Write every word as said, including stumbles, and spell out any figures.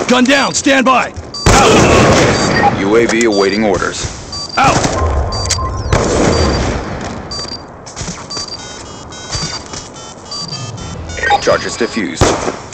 Gun down, stand by. Out. U A V awaiting orders. Out. Charges diffused.